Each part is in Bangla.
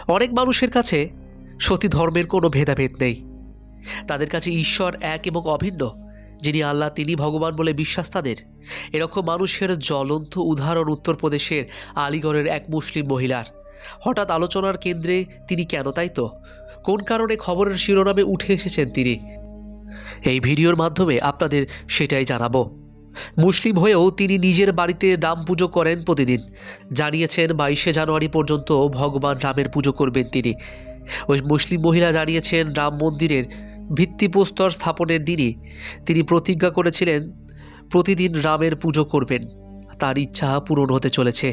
অনেক মানুষের কাছে সত্যি ধর্মের কোনো ভেদাভেদ নেই। তাদের কাছে ঈশ্বর এক এবং অভিন্ন। যিনি আল্লাহ তিনি ভগবান বলে বিশ্বাস তাদের। এরকম মানুষের জ্বলন্ত উদাহরণ উত্তরপ্রদেশের আলিগড়ের এক মুসলিম মহিলার। হঠাৎ আলোচনার কেন্দ্রে তিনি কেন, তাই তো? কোন কারণে খবরের শিরোনামে উঠে এসেছেন তিনি? এই ভিডিওর মাধ্যমে আপনাদের সেটাই জানাবো। মুসলিম হয়েও তিনি নিজের বাড়িতে রাম পুজো করেন প্রতিদিন। জানিয়েছেন 22শে জানুয়ারি পর্যন্ত ভগবান রামের পুজো করবেন তিনি। ওই মুসলিম মহিলা জানিয়েছেন রাম মন্দিরের ভিত্তিপ্রস্তর স্থাপনের দিনই তিনি প্রতিজ্ঞা করেছিলেন প্রতিদিন রামের পুজো করবেন। তার ইচ্ছা পূরণ হতে চলেছে।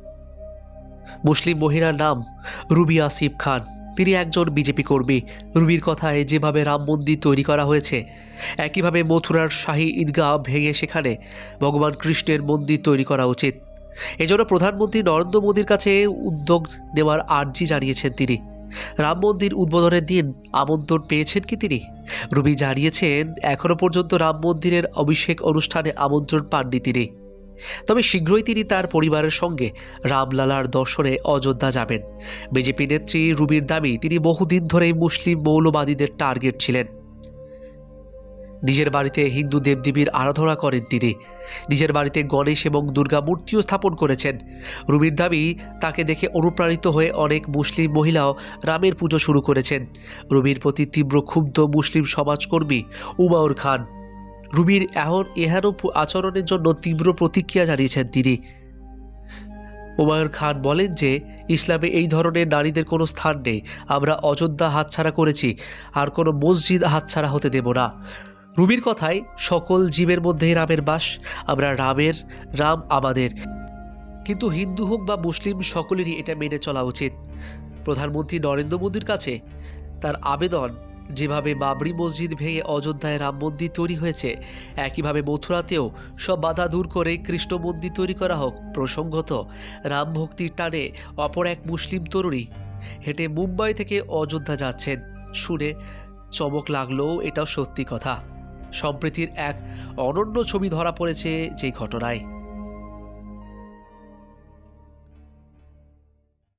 মুসলিম মহিলার নাম রুবি আসিফ খান। তিনি একজন বিজেপি কর্মী। রুবির কথায় যেভাবে রাম মন্দির তৈরি করা হয়েছে, একইভাবে মথুরার শাহী ঈদগাহ ভেঙে সেখানে ভগবান কৃষ্ণের মন্দির তৈরি করা উচিত। এজন্য প্রধানমন্ত্রী নরেন্দ্র মোদীর কাছে উদ্যোগ নেওয়ার আর্জি জানিয়েছেন তিনি। রাম মন্দির উদ্বোধনের দিন আমন্ত্রণ পেয়েছেন কি তিনি? রুবি জানিয়েছেন এখনও পর্যন্ত রাম মন্দিরের অভিষেক অনুষ্ঠানে আমন্ত্রণ পাননি তিনি। তবে শীঘ্রই তিনি তার পরিবারের সঙ্গে রামলালার দর্শনে অযোধ্যা যাবেন। বিজেপি নেত্রী রুবির দাবি তিনি বহুদিন ধরেই মুসলিম মৌলবাদীদের টার্গেট ছিলেন। নিজের বাড়িতে হিন্দু দেবদেবীর আরাধনা করেন তিনি। নিজের বাড়িতে গণেশ এবং দুর্গা মূর্তিও স্থাপন করেছেন। রুবির দাবি তাকে দেখে অনুপ্রাণিত হয়ে অনেক মুসলিম মহিলাও রামের পুজো শুরু করেছেন। রুবির প্রতি তীব্র ক্ষুব্ধ মুসলিম সমাজকর্মী উমাউর খান। রুবির এহেন আচরণের জন্য তীব্র প্রতিক্রিয়া জানিয়েছেন তিনি। উমায়ুর খান বলেন যে ইসলামে এই ধরনের নারীদের কোনো স্থান নেই। আমরা অযোধ্যা হাতছাড়া করেছি, আর কোনো মসজিদ হাতছাড়া হতে দেব না। রুবির কথায় সকল জীবের মধ্যেই রামের বাস। আমরা রাম আমাদের, কিন্তু হিন্দু হোক বা মুসলিম সকলেরই এটা মেনে চলা উচিত। প্রধানমন্ত্রী নরেন্দ্র মোদীর কাছে তার আবেদন, যেভাবে বাবরি মসজিদ ভেঙে অযোধ্যায় রাম মন্দির তৈরি হয়েছে, একইভাবে মথুরাতেও সব বাধা দূর করে কৃষ্ণ মন্দির তৈরি করা হোক। প্রসঙ্গত, রাম ভক্তির টানে অপর এক মুসলিম তরুণী হেঁটে মুম্বাই থেকে অযোধ্যা যাচ্ছেন। শুনে চমক লাগলেও এটাও সত্যি কথা। সম্প্রীতির এক অনন্য ছবি ধরা পড়েছে যেই ঘটনায়।